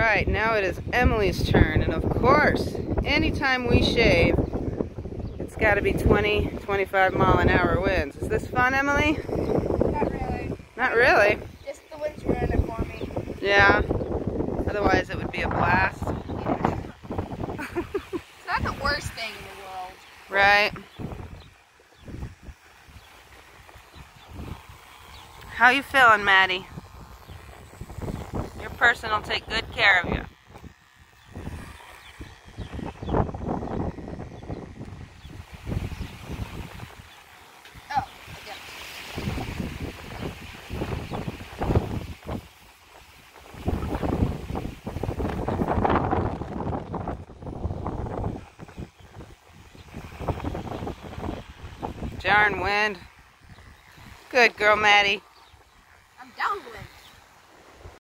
Alright, now it is Emily's turn, and of course, anytime we shave, it's got to be 20, 25 mile an hour winds. Is this fun, Emily? Not really. Not really? Just the wind's ruining it for me. Yeah. Otherwise it would be a blast. Yeah. It's not the worst thing in the world. Right. How you feeling, Maddie? Your person will take good care of you. Oh, okay. Darn wind. Good girl, Maddie.